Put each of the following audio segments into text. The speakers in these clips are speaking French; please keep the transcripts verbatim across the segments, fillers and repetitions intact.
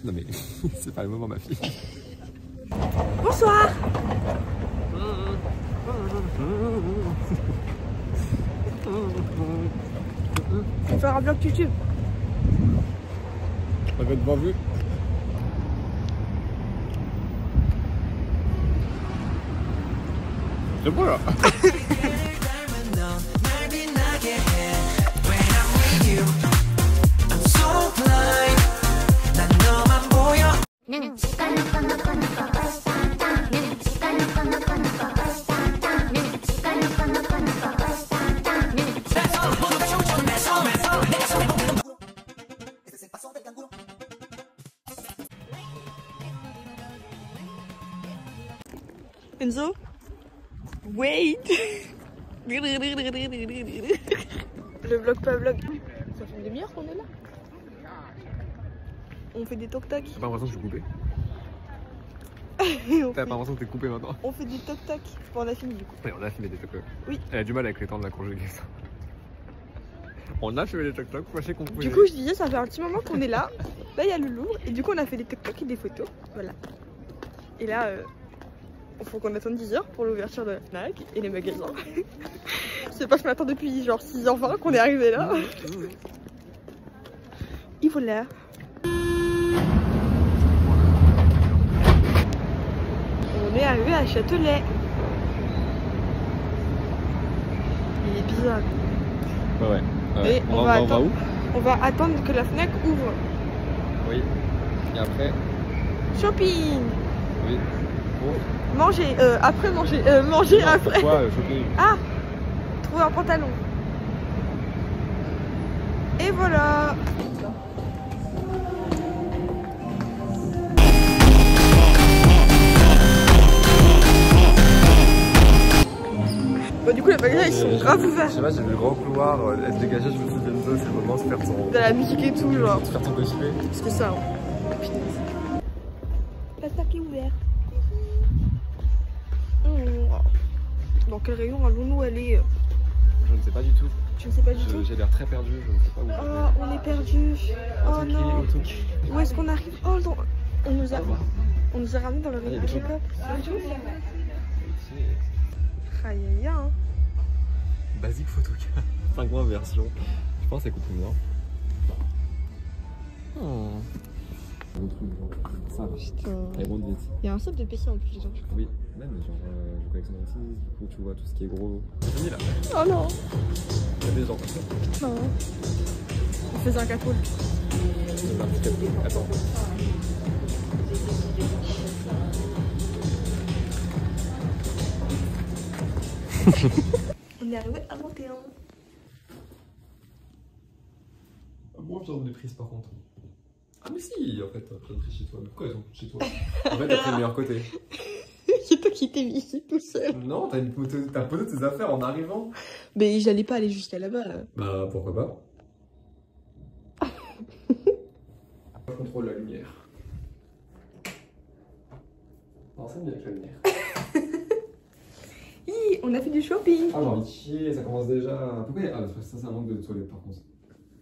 Non mais c'est pas le moment, ma fille. Bonsoir. On va faire un vlog YouTube. On va être bien vu. C'est beau là. Enzo, wait. Le vlog pas vlog. Ça fait une demi-heure qu'on est là. On fait des toc-toc. T'as pas l'impression que je suis coupé? T'as pas l'impression que t'es coupé maintenant? On fait des toc-toc. Bon, on a fini du coup. Oui, on a filmé des toc-toc. Oui. Elle a du mal avec les temps de la conjugaison. On a fait des toc-toc, moi je sais qu'on pouvait. Du coup, je disais, ça fait un petit moment qu'on est là. Là, il y a le Louvre. Et du coup, on a fait des toc-toc et des photos. Voilà. Et là, euh, il faut qu'on attende dix heures pour l'ouverture de la Fnac et les magasins. Je sais pas, je m'attends depuis genre six heures vingt qu'on est arrivé là. Et voilà. On est arrivé à Châtelet. Il est bizarre. Ouais, ouais. Et on, on, va, va on va attendre, où? on va attendre que la Fnac ouvre. Oui. Et après? Shopping. Oui. Pour... Manger, euh, après manger, euh, manger non, après. Pourquoi euh, shopping? Ah, trouver un pantalon. Et voilà. Bon, du coup, les magasins ils sont grave ouverts. Je sais pas, j'ai vu le grand couloir, euh, elle se dégageait, je me suis dit Enzo, c'est le moment de se faire son. De la musique et tout, genre. De faire ton cosplay. C'est ça. Hein. La Fnac est ouverte. Mmh. Dans quel rayon allons-nous aller? Je ne sais pas du tout. Je ne sais pas du tout. J'ai l'air très perdu, je ne sais pas où. Oh, on est perdu. Oh non. Où est-ce qu'on arrive? Oh, dans... on nous a, on nous a ramené dans le rayon K-pop. Aïe aïe aïe. Basique photo cinq mois version. Je pense que ça coûte moins. Oh. Bon truc, genre. Ça va. Putain. Elle monte vite. Il y a un sub de P C en plus, genre. Oui, même genre euh, je collectionne aussi, du coup tu vois tout ce qui est gros. C'est fini là. Oh non. Il y a des gens. Non. On faisait un capole. Attends. On est arrivé à vingt et un. Moi j'en ai prise par contre. Ah mais si, en fait, t'as pris chez toi. Mais pourquoi elles sont chez toi? En fait, t'as pris le meilleur côté. C'est toi qui t'es mis ici tout seul. Non, t'as posé tes affaires en arrivant. Mais j'allais pas aller jusqu'à là-bas. Là. Bah pourquoi pas. Je contrôle la lumière. Non, c'est bien avec la lumière. Hi, on a fait du shopping. Ah j'ai envie de chier, ça commence déjà. Pourquoi Ah ça c'est un manque de toilette par contre.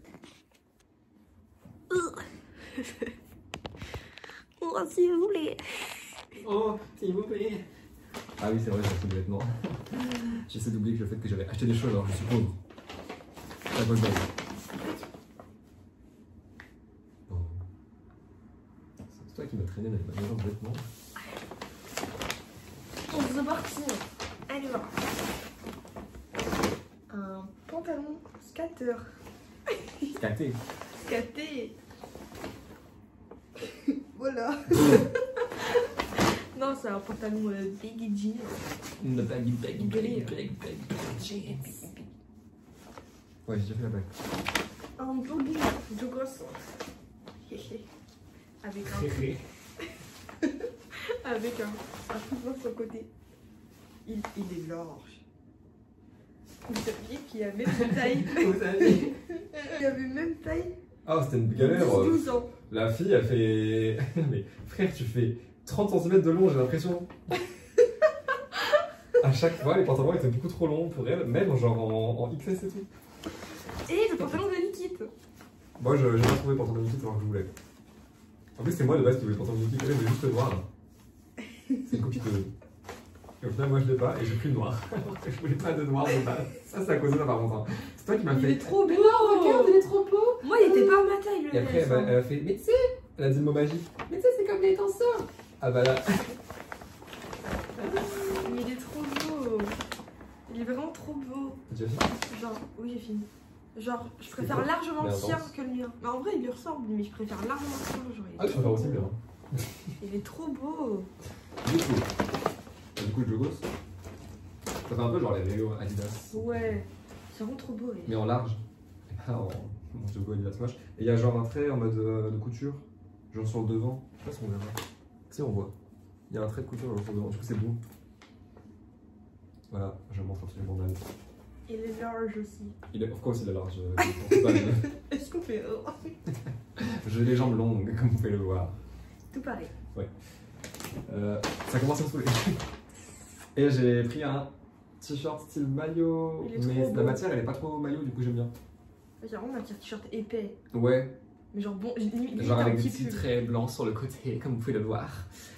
Oh s'il vous plaît. Oh s'il vous plaît. Ah oui c'est vrai j'ai acheté des vêtements. J'essaie d'oublier le fait que j'avais acheté des choses alors je suis pauvre. La bonne base. Bon. C'est toi qui m'as traîné dans les magasins de vêtements. On se parti. Allez va. Un pantalon skater. Skaté. Skaté. Voilà. Non, c'est un pantalon euh, baggy jeans. Une baggy, baggy, baggy, Gris. baggy, baggy jeans. Ouais, j'ai déjà fait la blague. Un jogging, joggos. Avec un... Avec un, un coupe sur le côté. Il, il est large. Vous saviez qu'il y avait même taille. Vous saviez? Il y avait même taille. Ah, c'était une galère. douze ans. La fille, elle fait. Mais frère, tu fais trente centimètres de long, j'ai l'impression. À chaque fois, les pantalons étaient beaucoup trop longs pour elle, même genre en, en X S et tout. Et le pantalon de Nikit. Moi, je j'ai pas trouvé pantalon de Nikit alors que je voulais. En plus, c'est moi de base qui voulais porter une copie, elle voulait juste le noir. C'est une copie de. Et au final, moi je l'ai pas et j'ai pris le noir. Alors que je voulais pas de noir de base. Ça, c'est à cause de ça par contre. Hein. C'est toi qui m'as fait. Il est trop beau. Regarde, il est trop beau. Moi, il était pas à ma taille le Et après, elle, elle a fait. Mais tu sais, elle a dit le mot magique. Mais tu sais, c'est comme les danseurs. Ah bah là. Mais il est trop beau. Il est vraiment trop beau. Tu as fini ? Genre, oui, j'ai fini. Genre, je préfère quoi largement le Mais sien intense. que le mien. Mais en vrai, il lui ressemble, mais je préfère largement le sien. Genre, il, Ah, tu préfères aussi bien. il est trop beau. Du coup, du coup, le jogos. Ça fait un peu genre les vélos Adidas. Ouais, c'est vraiment trop beau. Mais en large. Et pas en mon jogo Adidas moche. Et il y a genre un trait en mode euh, de couture. Genre sur le devant. Je sais pas si on verra. Si on voit. Il y a un trait de couture genre sur le devant. Du coup, c'est beau. Voilà, je montre absolument mal. Il est large aussi. Il est, pourquoi aussi il est large euh, on peut pas le- Est-ce qu'on fait oh. J'ai les jambes longues, comme vous pouvez le voir. Tout pareil. Euh, ça commence à me saouler. Et j'ai pris un t-shirt style maillot. Il est trop Mais beau. la matière elle est pas trop maillot, du coup j'aime bien. J'ai vraiment un t-shirt épais. Ouais, Mais genre bon, limite, limite genre un avec des petit petits pull. traits blancs sur le côté, comme vous pouvez le voir.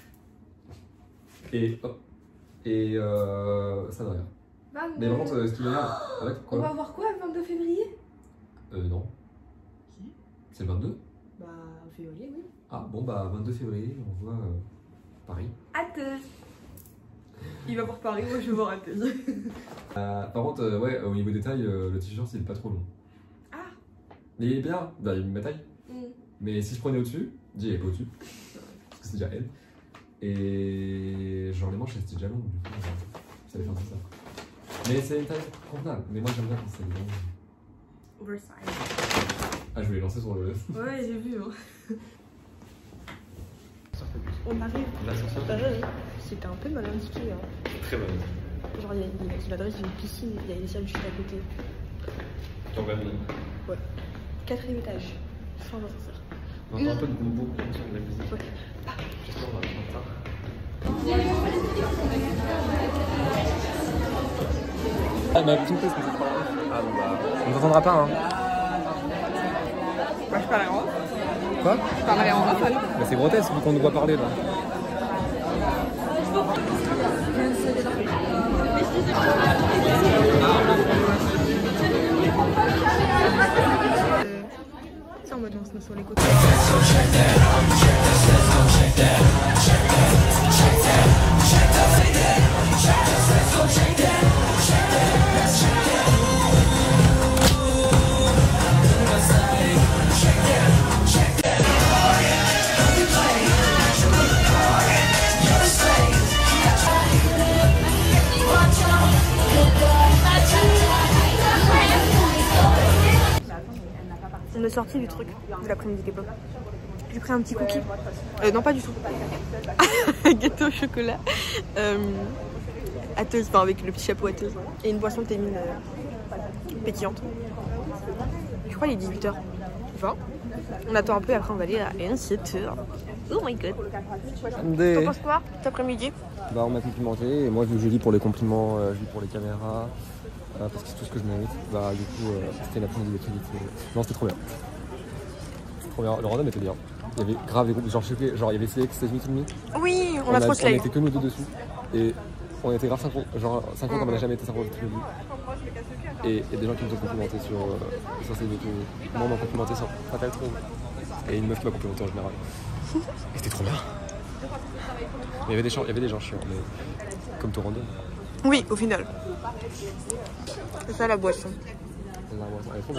Et hop. Et euh, ça n'a rien. Bah, Mais par contre, euh, ce qu'il y a. Avec on va quoi voir quoi le vingt-deux février? Euh, non. Si. C'est le vingt-deux? Bah, février, oui. Ah, bon, bah, vingt-deux février, on voit euh, Paris. Athènes. Il va voir Paris, moi je vais voir Athènes. Euh, par contre, euh, ouais, au niveau des tailles, euh, le t-shirt il est pas trop long. Ah. Mais il est bien, bah, il est ma taille. Mm. Mais si je prenais au-dessus, dis, elle est pas au-dessus. Parce que c'est déjà elle. Et genre les manches elles étaient déjà longues, du coup, euh, ça allait faire tout ça. Mais c'est une taille convenable. Mais moi j'aime bien quand c'est long. Oversize. Ah, je voulais lancer sur le. Ouais, j'ai vu. Hein. On arrive. L'ascenseur. Euh, C'était un peu mal indiqué. Hein. Très mal. Genre, il y a une- l'adresse d'une piscine, il y a les salles juste à côté. T'en vas bien. Quatrième étage, sans ascenseur. On entend un peu de boum sur la musique. Ouais. J'espère qu'on va entendre ça. Ah, mais tu me fais ce que c'est pas. Ah, bon bah. On t'entendra pas, hein. Bah, je parlerai en off. Quoi? Je parlerai en off, allez. Mais c'est grotesque vu qu'on nous voit parler là. Euh, C'est en mode on se met sur les côtés. On est sorti du truc de l'après-midi K-pop. J'ai pris un petit cookie. Euh, non, pas du tout. Gâteau au chocolat. Euh, atteuse, enfin avec le petit chapeau atteuse. Et une boisson thémine euh, pétillante. Je crois qu'il est dix-huit heures vingt. On attend un peu et après on va aller à sept heures. Oh my god. T'en penses quoi cet après-midi? Bah on m'a complimenté et moi vu que je lis pour les compliments, euh, je lis pour les caméras, euh, parce que c'est tout ce que je mérite, bah du coup euh, c'était l'après-midi de qualité. Non c'était trop bien. C'était trop bien, le random était bien. Il y avait grave des groupes, genre je sais plus, genre il y avait C X, États-Unis, tout le monde. Oui, on, a trop On slide. était que nous deux dessus et on était grave synchro, genre synchro comme on n'a jamais été synchro depuis le début. Et il y a des gens qui nous ont complimenté sur, euh, sur ces vidéos. Moi on m'a complimenté sur Fatal Trouve. Et une meuf qui m'a complimenté en général. Et c'était trop bien. Mais il y avait des gens, il y avait des gens chiants, mais comme tout random. Oui, au final. C'est ça la boisson. La boisson, elle est trop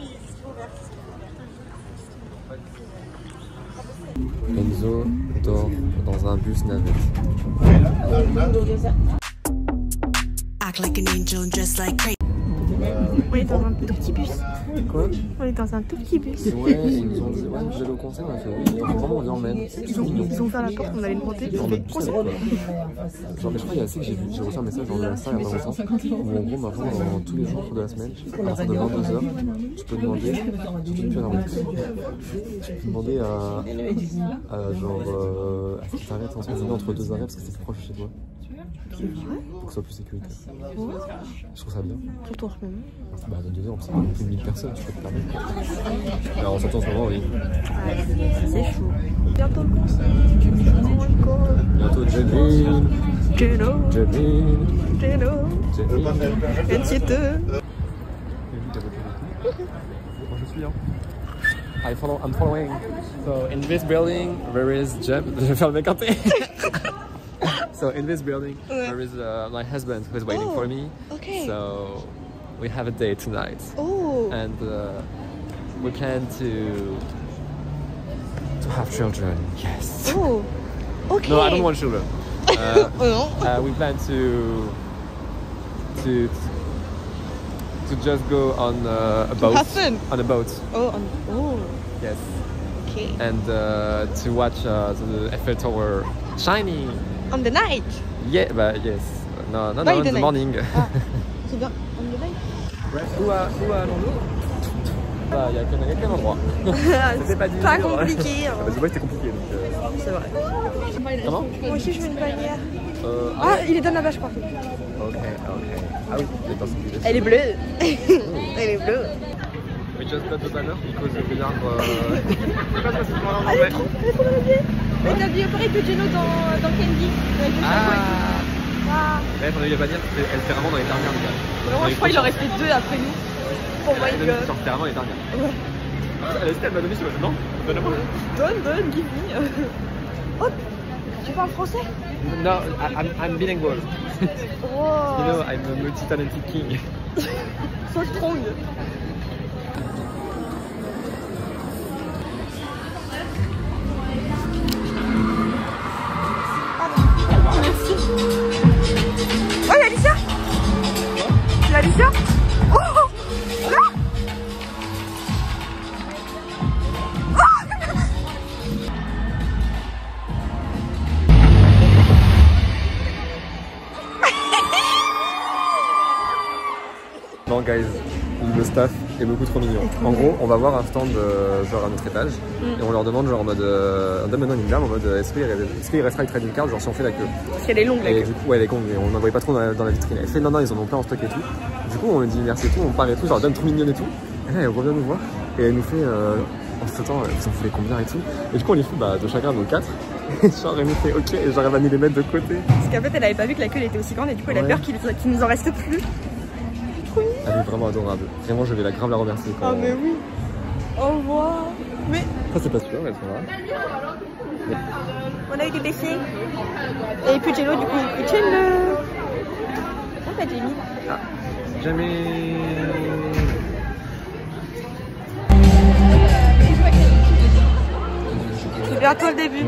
bien. Enzo dort dans un bus navette. Act like an angel, dress like crazy. On est dans un tout petit bus. Quoi? On est dans un tout petit bus. Ouais, ils nous ont dit, ouais, vous allez au concert, on a fait oui, vraiment on vient en même. Ils ont, ils ont ouvert la porte, on allait le monter. Genre, On en fait mode bus concert. avec, quoi. Genre, mais je crois qu'il y a assez que j'ai vu, j'ai reçu un message dans le Insta il y a pas longtemps où en gros maintenant dans tous les jours de la semaine, à partir de vingt-deux heures, tu peux demander, surtout depuis un bus, tu peux demander à, à genre, euh, à ce qui t'arrête en ce moment entre deux arrêts parce que c'est plus proche de chez toi. C'est vrai? pour que ce soit plus sécuritaire. Ouais. Je trouve ça bien. Surtout en ce moment. Bah, dans deux ans, c'est plus de mille personnes, tu peux te permettre. Alors, en sortant en ce moment, oui. Ouais, c'est chaud. Bientôt le concert. Bientôt, Jamil. Geno. Jamil. Geno. Jamil. Inquiète. Moi, je suis, hein. I follow, I'm following. So, in this building, there is Jam. Je vais faire le mec hanté. So, in this building, Ouais. there is uh, my husband who is waiting Oh, for me. okay. So, we have a date tonight. Oh. And uh, we plan to to have children. Yes. Oh. Okay. No, I don't want children. Uh, Oh non. uh, we plan to to to just go on uh, a boat. have fun. On a boat. Oh. on- Oh. Yes. Okay. And uh, to watch uh, the Eiffel Tower shining. On the night. Yeah, bah yes. No, no, By no, the in the night. morning. Ah. C'est bien. On the night. Où, à- où allons-nous? Bah, il y a qu'un y a qu'un endroit. C'était pas dur. Pas compliqué. Ah, hein. bah, du coup, c'était compliqué. Donc, euh, C'est vrai. Comment? Moi aussi, je veux une bannière. Euh, Ah, il est dans la vache, par contre. Ok, ok. Ah oui, il est dans son Elle est bleue. Elle est bleue. We just got the banner because we are. Uh... Ah, elle est trop, elle est trop bien habillée. Elle est habillée pareil que Geno dans, dans Candy. Avec le chapeau et tout. Ah. Ah. Ouais, on a eu la bannière, c'était- elle était vraiment dans les dernières, les gars. Vraiment, je crois qu'il en restait deux après nous. Oh my Elle god. sortait vraiment les dernières. Ouais. Elle a dit, elle m'a donné, je me non, donne-moi. Donne, donne, give me. Hop. Tu parles français? No, I- I'm, I'm bilingual. Oh. You know, I'm a multi-talented king. So strong. Merci. Oh, il y a Alicia. C'est Alicia. Oh, là. Non, guys, le staff est beaucoup trop mignon. En gros, on va voir un stand euh, genre à notre étage et on leur demande genre en mode euh, on donne maintenant une dame en mode euh, est-ce qu'il est qu restera une trading card genre si on fait la queue. Parce qu'elle est longue la Et queue. du coup, ouais, elle est con, mais on n'en voyait pas trop dans la, dans la vitrine. Elle fait non, non, ils en ont plein en stock et tout. Du coup, on lui dit merci et tout, on parle et tout, genre donne trop mignonne et tout. Et là, elle revient nous voir et elle nous fait euh, en se temps, vous en voulez combien et tout. Et du coup, on lui fait bah, de chacun nos quatre. Et genre, elle nous fait ok, et genre, elle va nous les mettre de côté. Parce qu'en fait, elle avait pas vu que la queue elle était aussi grande et du coup, elle a Ouais. peur qu'il qu'il nous en reste plus. Elle est vraiment adorable. Vraiment, je vais la grave la remercier. Quand... Ah, mais oui. Au revoir. Mais Ça, c'est pas sûr, elles sont là. on a eu des décès. Et puis Geno, du coup, Geno. Ah, bah, Jamie. Ah, jamais. C'est bientôt le début.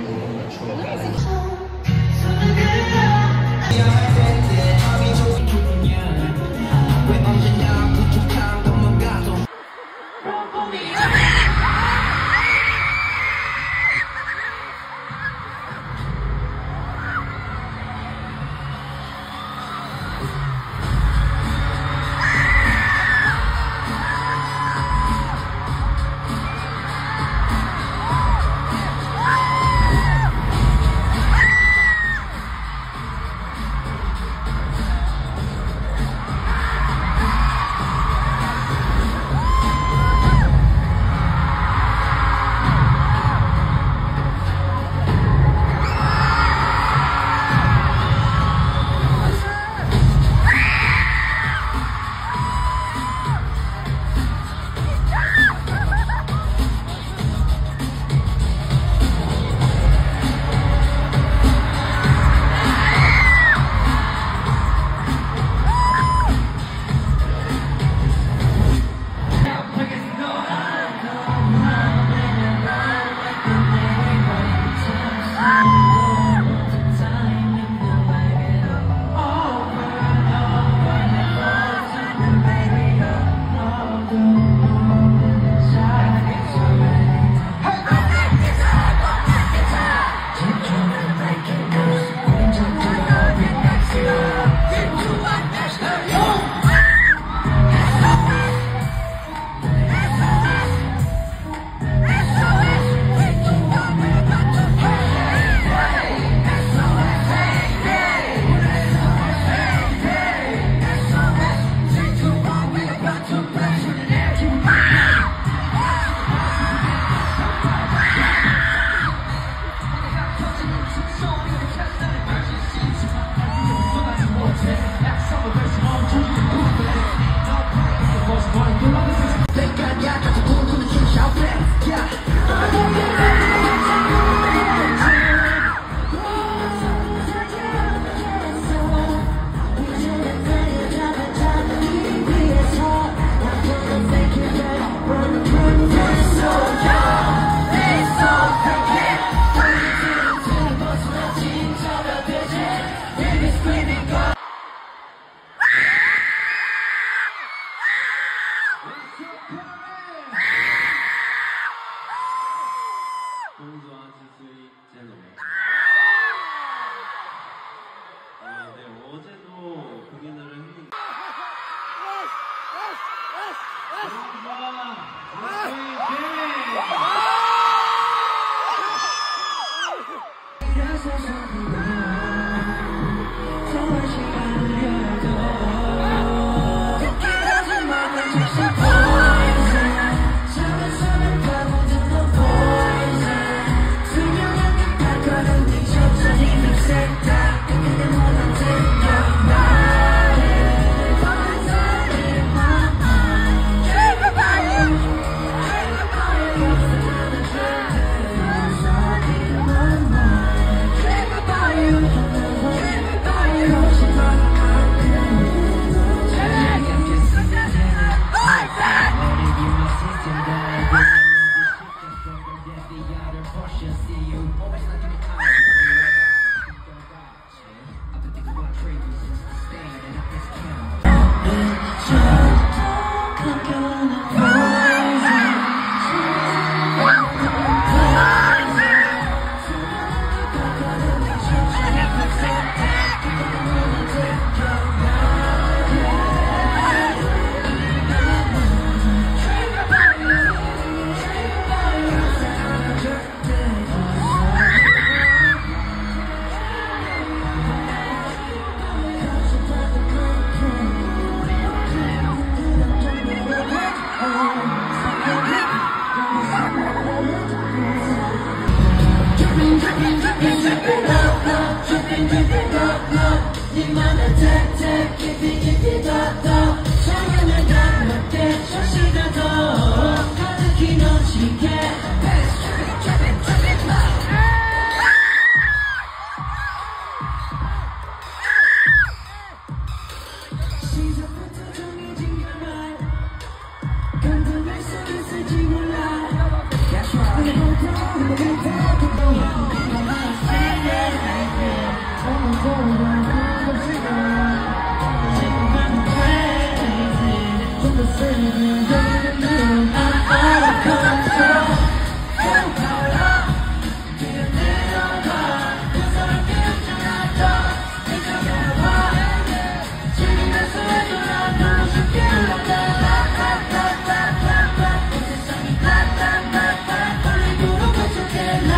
Get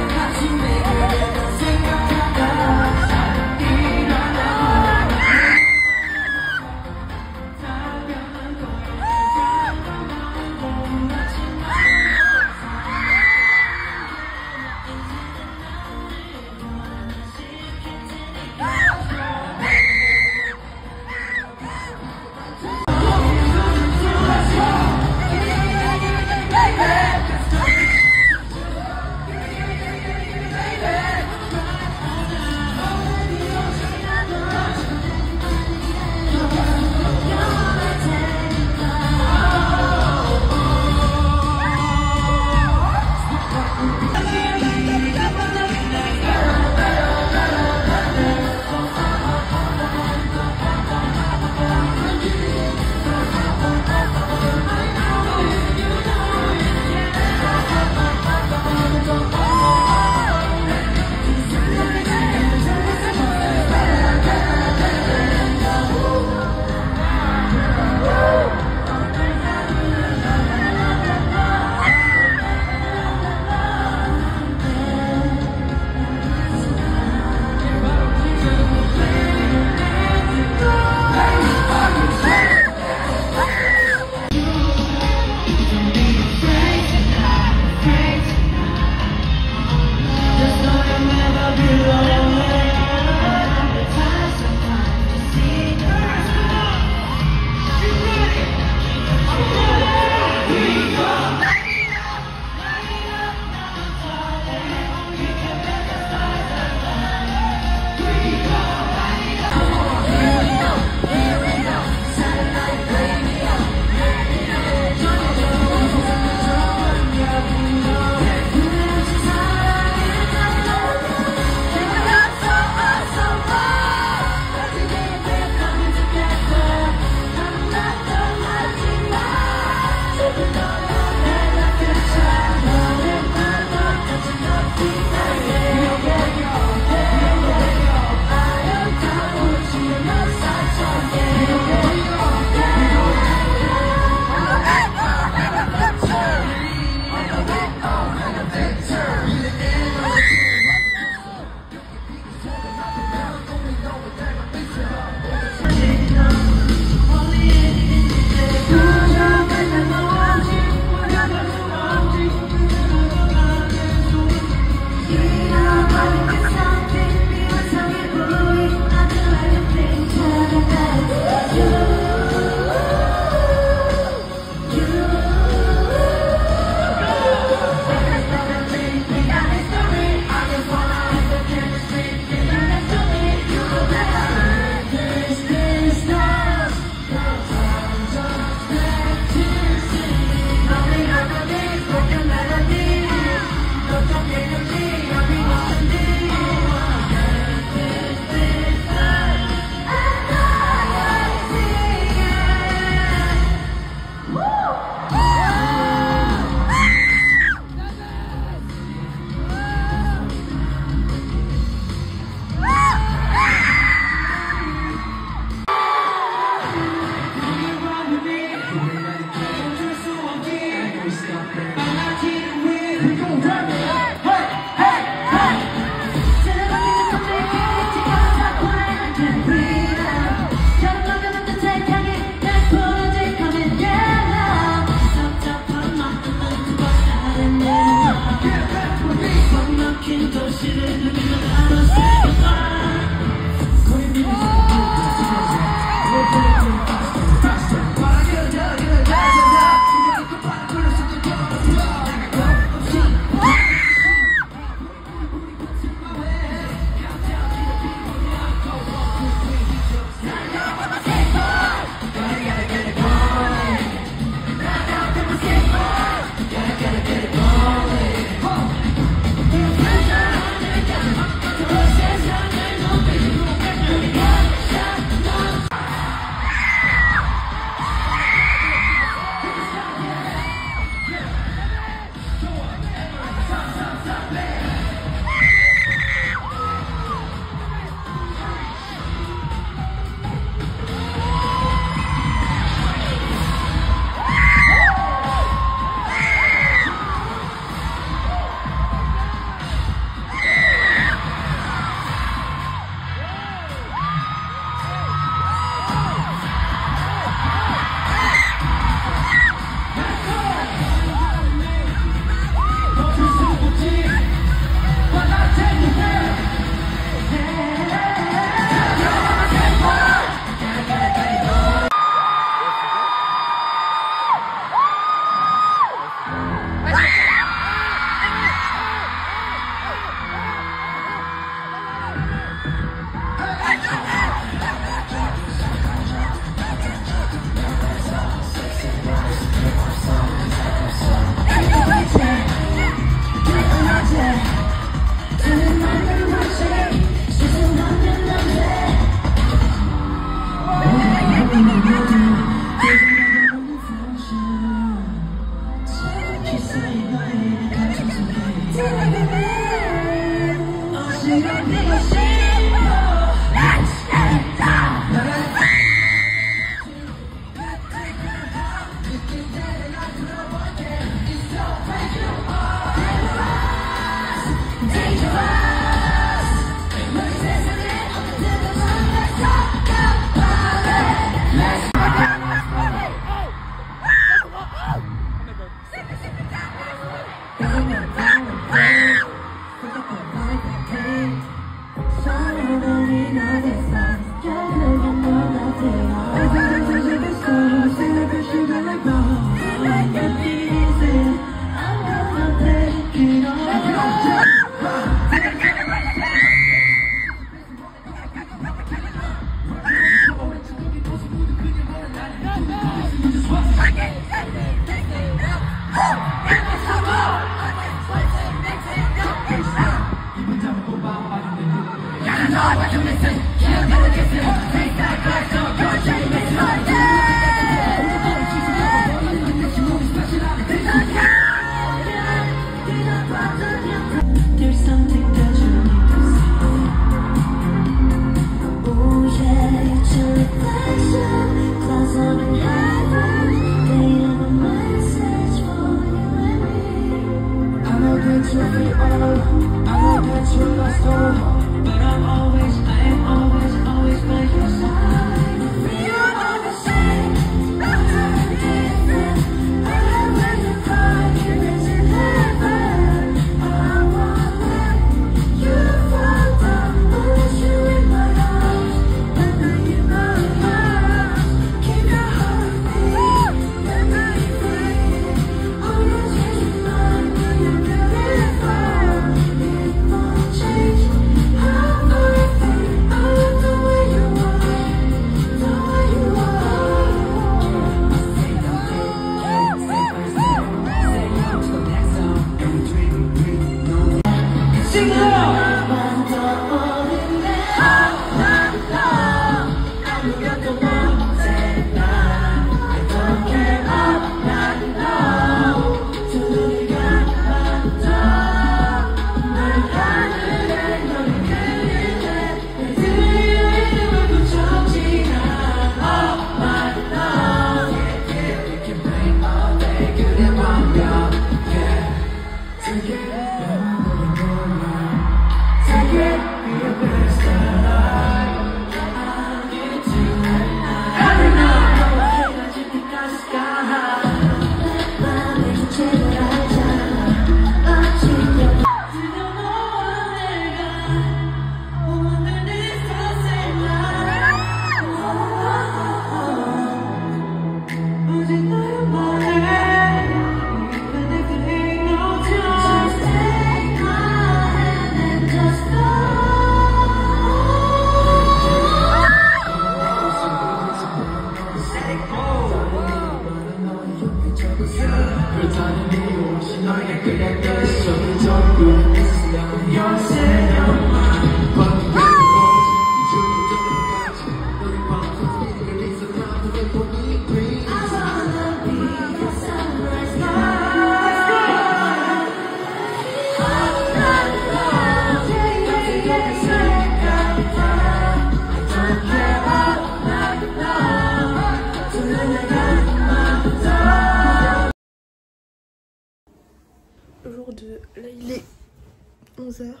Jour deux, là il est onze heures.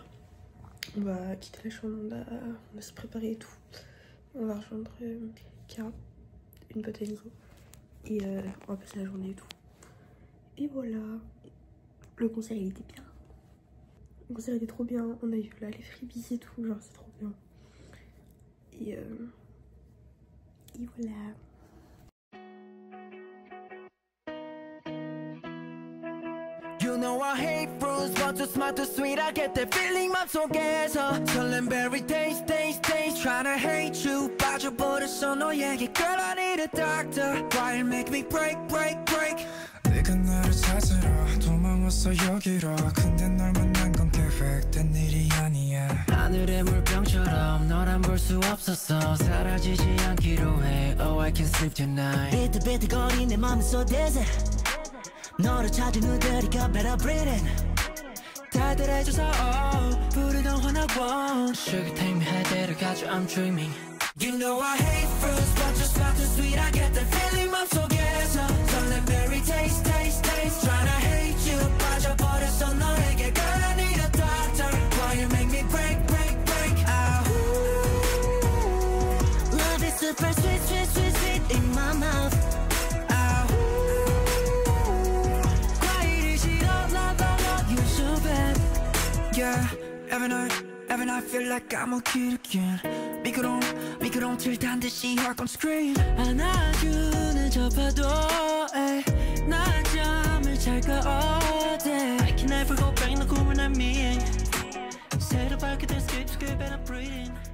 On va quitter la chambre, on va, on va se préparer et tout. On va rejoindre euh, Kara, une pote à nouveau. Et euh, on va passer la journée et tout. Et voilà. Le concert il était bien. Le concert était trop bien. On a eu là les freebies et tout, genre c'est trop bien. Et, euh, et voilà. You know I hate fruits, but too smart, too sweet. I get that feeling 맘속에서 설렘 berry taste, taste, taste. Tryna hate you, 빠져버렸어 너에게. Girl, I need a doctor. Why make me break, break, break? 네가 나를 찾으러 도망왔어 여기로. 근데 널 만난 건 기분 perfect한 일이 아니야 하늘의 물병처럼 너란 볼 수 없었어 사라지지 않기로 해 Oh I can sleep tonight 비틀비틀거린 내 맘은 so dizzy 너를 찾은 후들이가 better breathing 달달해져서 oh 부르던 when I want Sugar take me high 데려가줘 I'm dreaming You know I hate fruits but just not too sweet I get the feeling 맘속에서 설렘 berry taste taste taste Tryna hate you 빠져버렸어 너에게 Girl I need a doctor Why you make me break break break ah, Love is super sweet sweet sweet sweet in my mouth ah, 과일이 싫어 love love love you so bad Yeah every night every night feel like I'm a kid again 미끄러운 미끄러운 틀 단 듯이 heart on scream 안아주는 저 파도에 낮잠을 잘까 어때 I can never go back 너 꿈을 난 미행 새로 밝게 된 skip skip and I'm breathing